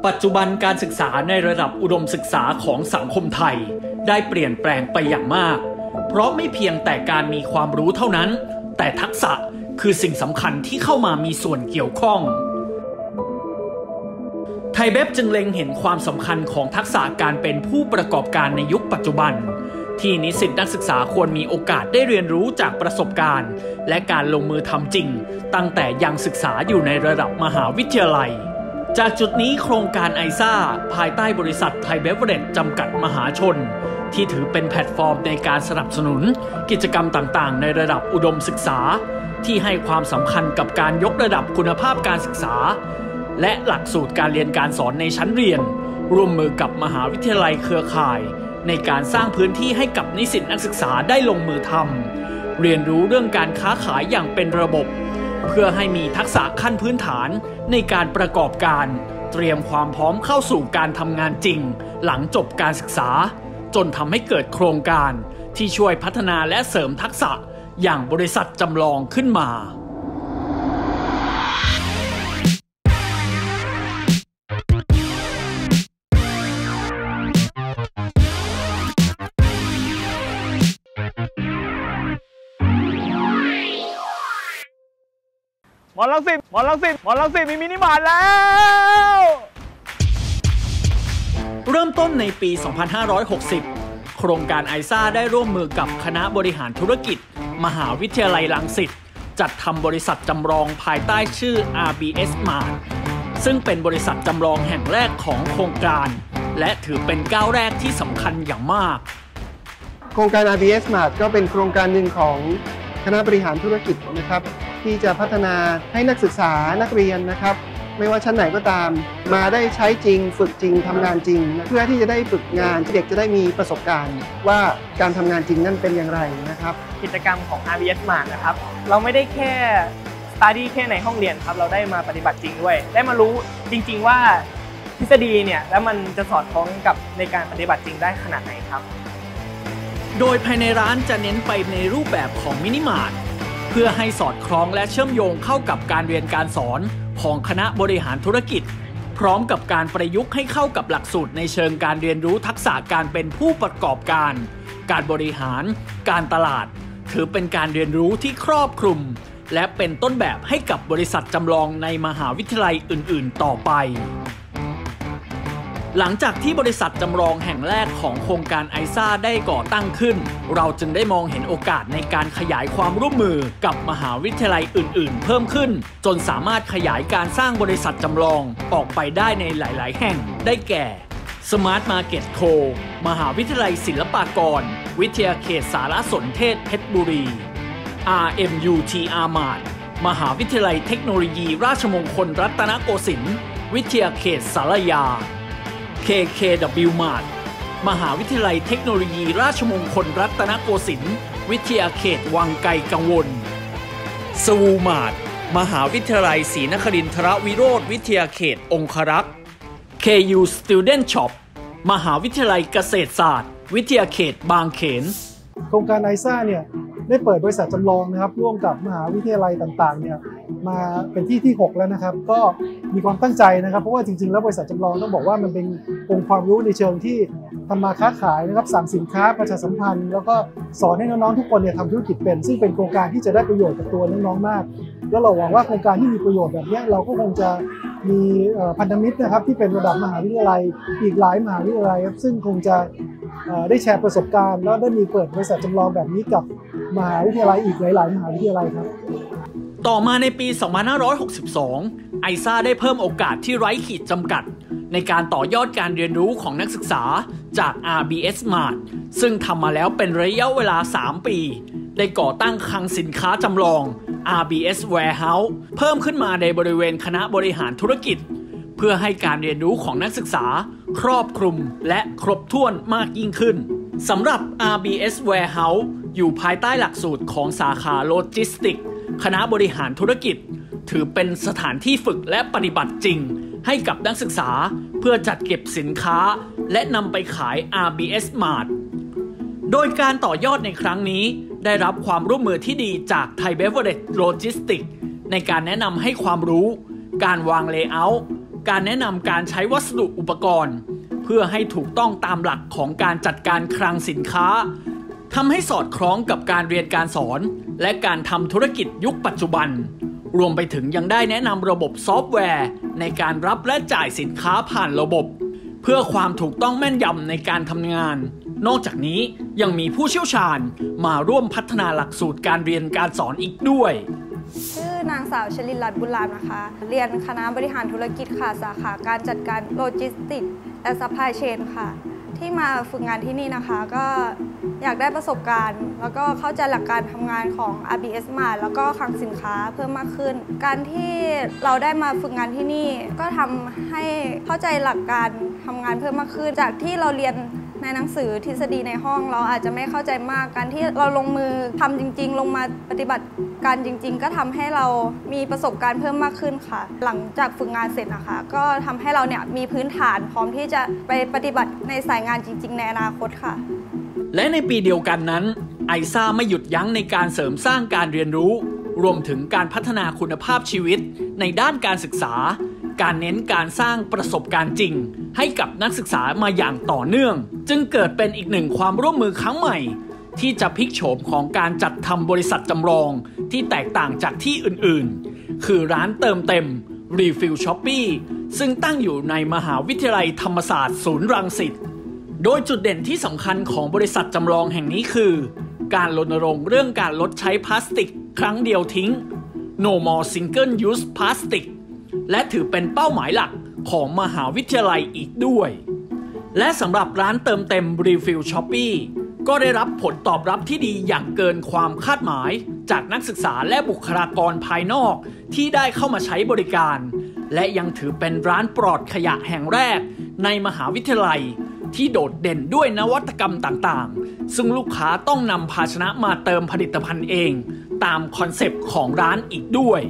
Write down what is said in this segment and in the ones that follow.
ปัจจุบันการศึกษาในระดับอุดมศึกษาของสังคมไทยได้เปลี่ยนแปลงไปอย่างมากเพราะไม่เพียงแต่การมีความรู้เท่านั้นแต่ทักษะคือสิ่งสำคัญที่เข้ามามีส่วนเกี่ยวข้องไทยเบฟจึงเล็งเห็นความสำคัญของทักษะการเป็นผู้ประกอบการในยุคปัจจุบันที่นิสิตนักศึกษาควรมีโอกาสได้เรียนรู้จากประสบการณ์และการลงมือทำจริงตั้งแต่ยังศึกษาอยู่ในระดับมหาวิทยาลัยจากจุดนี้โครงการไอซ่าภายใต้บริษัทไทยเบฟเวอเรจจำกัดมหาชนที่ถือเป็นแพลตฟอร์มในการสนับสนุนกิจกรรมต่างๆในระดับอุดมศึกษาที่ให้ความสำคัญกับการยกระดับคุณภาพการศึกษาและหลักสูตรการเรียนการสอนในชั้นเรียนร่วมมือกับมหาวิทยาลัยเครือข่ายในการสร้างพื้นที่ให้กับนิสิตนักศึกษาได้ลงมือทำเรียนรู้เรื่องการค้าขายอย่างเป็นระบบเพื่อให้มีทักษะขั้นพื้นฐานในการประกอบการเตรียมความพร้อมเข้าสู่การทำงานจริงหลังจบการศึกษาจนทำให้เกิดโครงการที่ช่วยพัฒนาและเสริมทักษะอย่างบริษัทจำลองขึ้นมาหมอลังสิตมีมินิมาร์ทแล้วเริ่มต้นในปี 2560 โครงการไอซ่าได้ร่วมมือกับคณะบริหารธุรกิจมหาวิทยาลัยรังสิตจัดทำบริษัทจำลองภายใต้ชื่อ RBS Mart ซึ่งเป็นบริษัทจำลองแห่งแรกของโครงการและถือเป็นก้าวแรกที่สำคัญอย่างมากโครงการ RBS Mart ก็เป็นโครงการหนึ่งของคณะบริหารธุรกิจนะครับที่จะพัฒนาให้นักศึกษานักเรียนนะครับไม่ว่าชั้นไหนก็ตามมาได้ใช้จริงฝึกจริงทำงานจริงเพื่อที่จะได้ฝึกงานเด็กจะได้มีประสบการณ์ว่าการทำงานจริงนั่นเป็นอย่างไรนะครับกิจกรรมของ RBS Mart นะครับเราไม่ได้แค่สตัดดี้แค่ในห้องเรียนครับเราได้มาปฏิบัติจริงด้วยได้มารู้จริงๆว่าทฤษฎีเนี่ยแล้วมันจะสอดคล้องกับในการปฏิบัติจริงได้ขนาดไหนครับโดยภายในร้านจะเน้นไปในรูปแบบของมินิมาร์ทเพื่อให้สอดคล้องและเชื่อมโยงเข้ากับการเรียนการสอนของคณะบริหารธุรกิจพร้อมกับการประยุกต์ให้เข้ากับหลักสูตรในเชิงการเรียนรู้ทักษะการเป็นผู้ประกอบการการบริหารการตลาดถือเป็นการเรียนรู้ที่ครอบคลุมและเป็นต้นแบบให้กับบริษัทจำลองในมหาวิทยาลัยอื่นๆต่อไปหลังจากที่บริษัทจำลองแห่งแรกของโครงการไอซ่าได้ก่อตั้งขึ้นเราจึงได้มองเห็นโอกาสในการขยายความร่วมมือกับมหาวิทยาลัยอื่นๆเพิ่มขึ้นจนสามารถขยายการสร้างบริษัทจำลองออกไปได้ในหลายๆแห่งได้แก่ Smart Market Co มหาวิทยาลัยศิลปากรวิทยาเขตสารสนเทศเพชรบุรี RMUTR Mart มหาวิทยาลัยเทคโนโลยีราชมงคลรัตนโกสินทร์วิทยาเขตสารยาKKW Mart มหาวิทยาลัยเทคโนโลยีราชมงคลรัตนโกสินทร์วิทยาเขตวังไกลกังวลสวูมาร์ทมหาวิทยาลัยศรีนครินทรวิโรธวิทยาเขตองครักษ์ KU Student Shop มหาวิทยาลัยเกษตรศาสตร์วิทยาเขตบางเขนโครงการไอซ่าเนี่ยได้เปิดบริษัทจำลองนะครับร่วมกับมหาวิทยาลัยต่างๆเนี่ยมาเป็นที่6แล้วนะครับก็มีความตั้งใจนะครับเพราะว่าจริงๆแล้วบริษัทจำลองต้องบอกว่ามันเป็นองค์ความรู้ในเชิงที่ทำมาค้าขายนะครับสั่งสินค้าประชาสัมพันธ์แล้วก็สอนให้น้องๆทุกคนเนี่ยทำธุรกิจเป็นซึ่งเป็นโครงการที่จะได้ประโยชน์กับตัวน้องๆมากแล้วเราหวังว่าโครงการที่มีประโยชน์แบบนี้เราก็คงจะมีพันธมิตรนะครับที่เป็นระดับมหาวิทยาลัยอีกหลายมหาวิทยาลัยครับซึ่งคงจะได้แชร์ประสบการณ์แล้วได้มีเปิดบริษัทจำลองแบบนี้กับมหาวิทยาลัยอีกหลายๆมหาวิทยาลัยครับต่อมาในปี 2562 ไอซ่าได้เพิ่มโอกาสที่ไร้ขีดจำกัดในการต่อยอดการเรียนรู้ของนักศึกษาจาก RBS Mart ซึ่งทำมาแล้วเป็นระยะเวลา 3 ปีได้ก่อตั้งคลังสินค้าจำลอง RBS Warehouse เพิ่มขึ้นมาในบริเวณคณะบริหารธุรกิจเพื่อให้การเรียนรู้ของนักศึกษาครอบคลุมและครบถ้วนมากยิ่งขึ้นสำหรับ RBS Warehouse อยู่ภายใต้หลักสูตรของสาขาโลจิสติกส์คณะบริหารธุรกิจถือเป็นสถานที่ฝึกและปฏิบัติจริงให้กับนักศึกษาเพื่อจัดเก็บสินค้าและนำไปขาย RBS Mart โดยการต่อยอดในครั้งนี้ได้รับความร่วมมือที่ดีจากไทยเบเวอเรจโลจิสติกส์ในการแนะนำให้ความรู้การวางเลเยอร์การแนะนำการใช้วัสดุอุปกรณ์เพื่อให้ถูกต้องตามหลักของการจัดการคลังสินค้าทำให้สอดคล้องกับการเรียนการสอนและการทำธุรกิจยุคปัจจุบันรวมไปถึงยังได้แนะนำระบบซอฟต์แวร์ในการรับและจ่ายสินค้าผ่านระบบเพื่อความถูกต้องแม่นยำในการทำงานนอกจากนี้ยังมีผู้เชี่ยวชาญมาร่วมพัฒนาหลักสูตรการเรียนการสอนอีกด้วยชื่อนางสาวชลินรัตน์บุญรามนะคะเรียนคณะบริหารธุรกิจค่ะสาขาการจัดการโลจิสติกส์และซัพพลายเชนค่ะที่มาฝึกงานที่นี่นะคะก็อยากได้ประสบการณ์แล้วก็เข้าใจหลักการทำงานของ RBS Mart แล้วก็คลังสินค้าเพิ่มมากขึ้นการที่เราได้มาฝึกงานที่นี่ก็ทำให้เข้าใจหลักการทำงานเพิ่มมากขึ้นจากที่เราเรียนในหนังสือทฤษฎีในห้องเราอาจจะไม่เข้าใจมากการที่เราลงมือทำจริงๆลงมาปฏิบัติการจริงๆก็ทำให้เรามีประสบการณ์เพิ่มมากขึ้นค่ะหลังจากฝึกงานเสร็จนะคะก็ทำให้เราเนี่ยมีพื้นฐานพร้อมที่จะไปปฏิบัติในสายงานจริงๆในอนาคตค่ะและในปีเดียวกันนั้นไอซ่าไม่หยุดยั้งในการเสริมสร้างการเรียนรู้รวมถึงการพัฒนาคุณภาพชีวิตในด้านการศึกษาการเน้นการสร้างประสบการณ์จริงให้กับนักศึกษามาอย่างต่อเนื่องจึงเกิดเป็นอีกหนึ่งความร่วมมือครั้งใหม่ที่จะพลิกโฉมของการจัดทำบริษัทจำลองที่แตกต่างจากที่อื่นๆคือร้านเติมเต็ม Refill Shopee ซึ่งตั้งอยู่ในมหาวิทยาลัยธรรมศาสตร์ศูนย์รังสิตโดยจุดเด่นที่สำคัญของบริษัทจำลองแห่งนี้คือการรณรงค์เรื่องการลดใช้พลาสติกครั้งเดียวทิ้ง No More Single Use Plastic และถือเป็นเป้าหมายหลักของมหาวิทยาลัยอีกด้วยและสำหรับร้านเติมเต็ม Refill Shopee ก็ได้รับผลตอบรับที่ดีอย่างเกินความคาดหมายจากนักศึกษาและบุคลากรภายนอกที่ได้เข้ามาใช้บริการและยังถือเป็นร้านปลอดขยะแห่งแรกในมหาวิทยาลัยที่โดดเด่นด้วยนวัตกรรมต่างๆซึ่งลูกค้าต้องนำภาชนะมาเติมผลิตภัณฑ์เองตามคอนเซปต์ของร้านอีกด้วย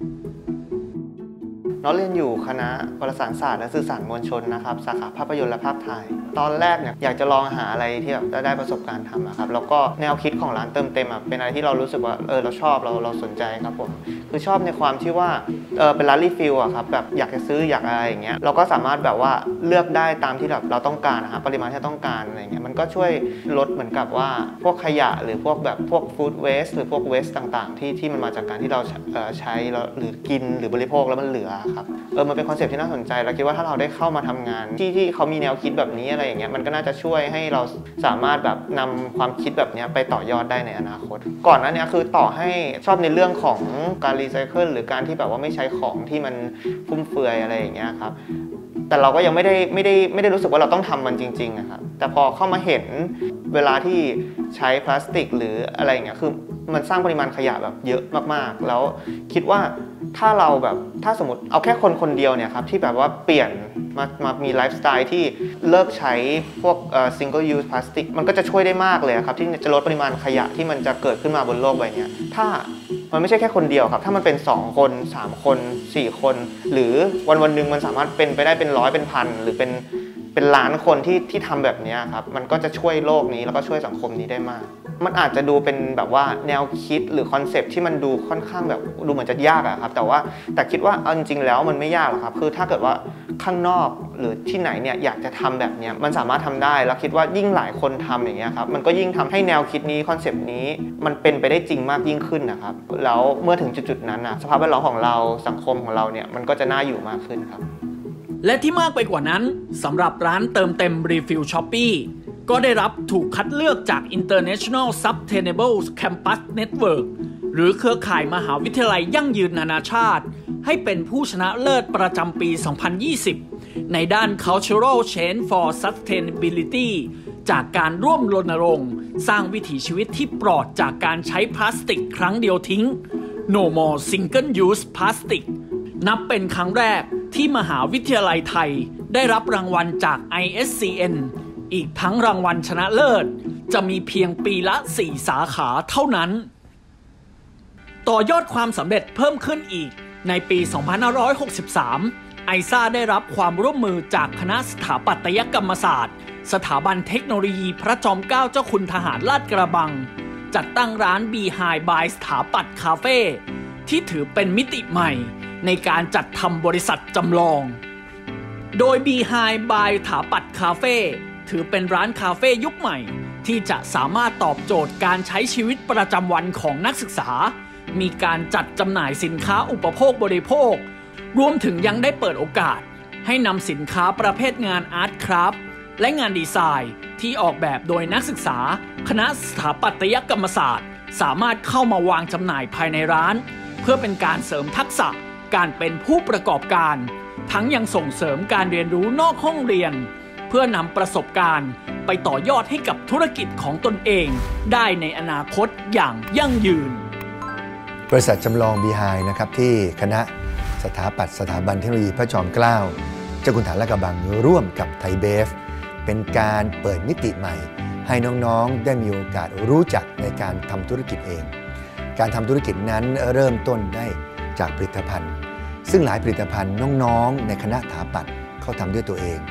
น้องเรียนอยู่คณะวารสารศาสตร์และสื่อสารมวลชนนะครับสาขาภาพยนตร์และภาพถ่ายตอนแรกเนี่ยอยากจะลองหาอะไรที่แบบได้ประสบการณ์ทำครับแล้วก็แนวคิดของร้านเติมเต็มเป็นอะไรที่เรารู้สึกว่าเราชอบเราสนใจครับผมคือชอบในความที่ว่าเป็นร้านรีฟิลครับแบบอยากจะซื้ออยากอะไรอย่างเงี้ยเราก็สามารถแบบว่าเลือกได้ตามที่แบบเราต้องการนะครับปริมาณที่ต้องการอะไรเงี้ยมันก็ช่วยลดเหมือนกับว่าพวกขยะหรือพวกแบบพวกฟู้ดเวสต์หรือพวกเวสต์ต่างๆที่มันมาจากการที่เราใช้หรือกินหรือบริโภคแล้วมันเหลือครับมันเป็นคอนเซ็ปต์ที่น่าสนใจแล้วคิดว่าถ้าเราได้เข้ามาทำงานที่เขามีแนวคิดแบบนี้อะไรอย่างเงี้ยมันก็น่าจะช่วยให้เราสามารถแบบนำความคิดแบบนี้ไปต่อยอดได้ในอนาคตก่อนหน้านี้คือต่อให้ชอบในเรื่องของการรีไซเคิลหรือการที่แบบว่าไม่ใช้ของที่มันฟุ่มเฟือยอะไรอย่างเงี้ยครับแต่เราก็ยังไม่ได้รู้สึกว่าเราต้องทำมันจริงๆนะครับแต่พอเข้ามาเห็นเวลาที่ใช้พลาสติกหรืออะไรอย่างเงี้ยคือมันสร้างปริมาณขยะแบบเยอะมากๆแล้วคิดว่าถ้าสมมติเอาแค่คนเดียวเนี่ยครับที่แบบว่าเปลี่ยนมามีไลฟ์สไตล์ที่เลิกใช้พวกsingle use plastic มันก็จะช่วยได้มากเลยครับที่จะลดปริมาณขยะที่มันจะเกิดขึ้นมาบนโลกใบนี้ถ้ามันไม่ใช่แค่คนเดียวครับถ้ามันเป็น2คน3คน4คนหรือวันหนึ่งมันสามารถเป็นไปได้เป็น100เป็นพันหรือเป็นล้านคนที่ทำแบบนี้ครับมันก็จะช่วยโลกนี้แล้วก็ช่วยสังคมนี้ได้มากมันอาจจะดูเป็นแบบว่าแนวคิดหรือคอนเซปต์ที่มันดูค่อนข้างแบบดูเหมือนจะยากอะครับแต่คิดว่าเอาจริงๆแล้วมันไม่ยากหรอกครับคือถ้าเกิดว่าข้างนอกหรือที่ไหนเนี่ยอยากจะทำแบบนี้มันสามารถทำได้แล้วคิดว่ายิ่งหลายคนทำอย่างเงี้ยครับมันก็ยิ่งทำให้แนวคิดนี้คอนเซปต์นี้มันเป็นไปได้จริงมากยิ่งขึ้นนะครับแล้วเมื่อถึงจุดๆนั้นนะสภาพแวดล้อมของเราสังคมของเราเนี่ยมันก็จะน่าอยู่มากขึ้นครับและที่มากไปกว่านั้นสำหรับร้านเติมเต็ม Refill Shopee ก็ได้รับถูกคัดเลือกจาก International Sustainable Campus Network หรือเครือข่ายมหาวิทยาลัยยั่งยืนนานาชาติให้เป็นผู้ชนะเลิศประจำปี 2020 ในด้าน Cultural Change for Sustainability จากการร่วมรณรงค์สร้างวิถีชีวิตที่ปลอดจากการใช้พลาสติกครั้งเดียวทิ้ง No More Single Use Plastic นับเป็นครั้งแรกที่มหาวิทยาลัยไทยได้รับรางวัลจาก ISCN อีกทั้งรางวัลชนะเลิศจะมีเพียงปีละ4 สาขาเท่านั้นต่อยอดความสำเร็จเพิ่มขึ้นอีกในปี 2563 ไอซ่าได้รับความร่วมมือจากคณะสถาปัตยกรรมศาสตร์สถาบันเทคโนโลยีพระจอมเกล้าเจ้าคุณทหารลาดกระบังจัดตั้งร้าน Behind by สถาปัตย์คาเฟ่ที่ถือเป็นมิติใหม่ในการจัดทำบริษัทจำลองโดย Behind by ถาปัตย์คาเฟ่ถือเป็นร้านคาเฟ่ยุคใหม่ที่จะสามารถตอบโจทย์การใช้ชีวิตประจำวันของนักศึกษามีการจัดจำหน่ายสินค้าอุปโภคบริโภครวมถึงยังได้เปิดโอกาสให้นำสินค้าประเภทงานอาร์ตคราฟต์และงานดีไซน์ที่ออกแบบโดยนักศึกษาคณะสถาปัตยกรรมศาสตร์สามารถเข้ามาวางจำหน่ายภายในร้านเพื่อเป็นการเสริมทักษะการเป็นผู้ประกอบการทั้งยังส่งเสริมการเรียนรู้นอกห้องเรียนเพื่อนำประสบการณ์ไปต่อยอดให้กับธุรกิจของตนเองได้ในอนาคตอย่างยั่งยืนบริษัทจำลอง Behind นะครับที่คณะสถาปัตย์สถาบันเทคโนโลยีพระจอมเกล้าเจ้าคุณฐานลาดกระบังร่วมกับไทยเบฟเป็นการเปิดมิติใหม่ให้น้องๆได้มีโอกาสรู้จักในการทำธุรกิจเองการทำธุรกิจนั้นเริ่มต้นได้จากผลิตภัณฑ์ซึ่งหลายผลิตภัณฑ์น้องๆในคณะสถาปัตย์เขาทำด้วยตัวเอง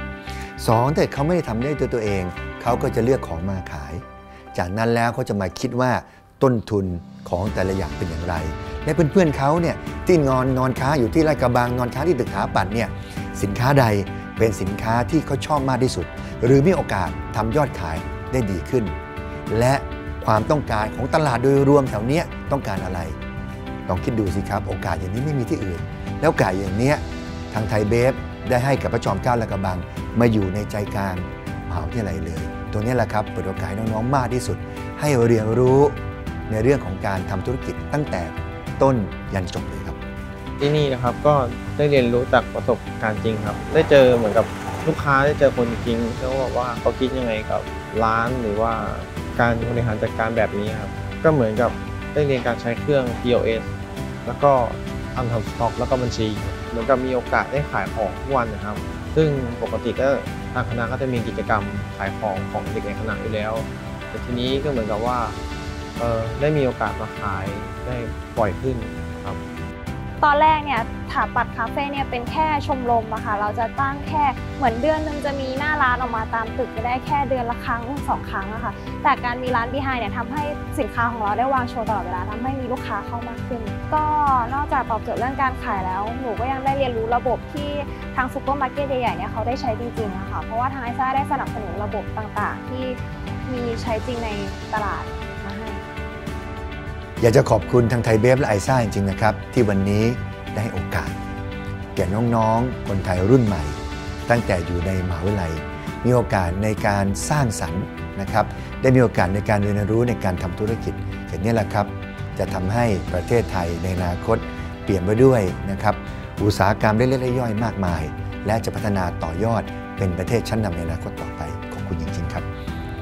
2แต่เขาไม่ได้ทำด้วยตัวเองเขาก็จะเลือกของมาขายจากนั้นแล้วเขาจะมาคิดว่าต้นทุนของแต่ละอย่างเป็นอย่างไรและเพื่อนๆเขาเนี่ยที่นอนค้าอยู่ที่ลาดกระบังนอนค้าที่ตึกสถาปัตย์เนี่ยสินค้าใดเป็นสินค้าที่เขาชอบมากที่สุดหรือมีโอกาสทำยอดขายได้ดีขึ้นและความต้องการของตลาดโดยรวมแถวนี้ต้องการอะไรลองคิดดูสิครับโอกาสอย่างนี้ไม่มีที่อื่นแล้วโอกาสอย่างนี้ทางไทยเบฟได้ให้กับพระจอมเกล้าลาดกระบังมาอยู่ในใจกลางมหาวิทยาลัยเลยตัวนี้แหละครับเปิดโอกาสให้น้องๆมากที่สุดให้เรียนรู้ในเรื่องของการทำธุรกิจตั้งแต่ต้นยันจบเลยครับที่นี่นะครับก็ได้เรียนรู้จากประสบการณ์จริงครับได้เจอเหมือนกับลูกค้าได้เจอคนจริงแล้วว่าเขาคิดยังไงกับร้านหรือว่าการบริหารจัดการแบบนี้ครับก็เหมือนกับได้เรียนการใช้เครื่อง POS แล้วก็ทำสต็อกแล้วก็บัญชีเหมือนกับมีโอกาสได้ขายของทุกวันนะครับซึ่งปกติก็ทางคณะก็จะมีกิจกรรมขายของเด็กในคณะอยู่แล้วแต่ทีนี้ก็เหมือนกับว่าได้มีโอกาสมาขายได้บ่อยขึ้นครับตอนแรกเนี่ยสถาปัตย์คาเฟ่เนี่ยเป็นแค่ชมรมอะค่ะเราจะตั้งแค่เหมือนเดือนนึงจะมีหน้าร้านออกมาตามตึกจะได้แค่เดือนละครั้ง2 ครั้งอะค่ะแต่การมีร้าน Behind เนี่ยทำให้สินค้าของเราได้วางโชว์ตลอดเวลาทำให้มีลูกค้าเข้ามากขึ้นก็นอกจากตอบโจทย์เรื่องการขายแล้วหนูก็ยังได้เรียนรู้ระบบที่ทางซูเปอร์มาร์เก็ตใหญ่ๆเนี่ยเขาได้ใช้จริงๆอะค่ะเพราะว่าทางไอซ่าได้สนับสนุนระบบต่างๆที่มีใช้จริงในตลาดมาให้อยากจะขอบคุณทางไทยเบฟและไอซ่าจริงๆนะครับที่วันนี้ได้โอกาสแก่น้องๆคนไทยรุ่นใหม่ตั้งแต่อยู่ในมหาวิทยาลัยมีโอกาสในการสร้างสรรค์นะครับได้มีโอกาสในการเรียนรู้ในการทำธุรกิจอย่างนี้แหละครับจะทำให้ประเทศไทยในอนาคตเปลี่ยนไปด้วยนะครับอุตสาหกรรมเล็กๆย่อยๆมากมายและจะพัฒนาต่อยอดเป็นประเทศชั้นนำในอนาคตต่อไปขอบคุณจริงๆครับ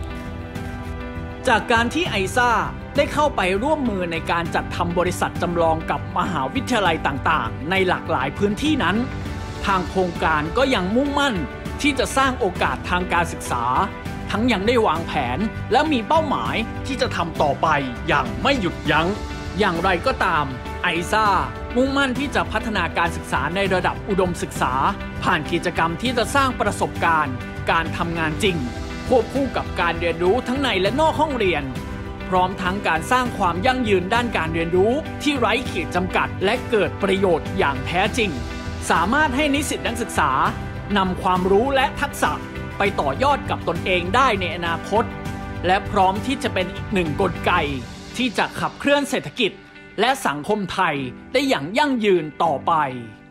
จากการที่ไอซ่าได้เข้าไปร่วมมือในการจัดทำบริษัทจำลองกับมหาวิทยาลัยต่างๆในหลากหลายพื้นที่นั้นทางโครงการก็ยังมุ่งมั่นที่จะสร้างโอกาสทางการศึกษาทั้งยังได้วางแผนและมีเป้าหมายที่จะทำต่อไปอย่างไม่หยุดยั้งอย่างไรก็ตามไอซ่ามุ่งมั่นที่จะพัฒนาการศึกษาในระดับอุดมศึกษาผ่านกิจกรรมที่จะสร้างประสบการณ์การทำงานจริงควบคู่กับการเรียนรู้ทั้งในและนอกห้องเรียนพร้อมทั้งการสร้างความยั่งยืนด้านการเรียนรู้ที่ไร้ขีดจำกัดและเกิดประโยชน์อย่างแท้จริงสามารถให้นิสิตนักศึกษานำความรู้และทักษะไปต่อยอดกับตนเองได้ในอนาคตและพร้อมที่จะเป็นอีกหนึ่งกลไกที่จะขับเคลื่อนเศรษฐกิจและสังคมไทยได้อย่างยั่งยืนต่อไป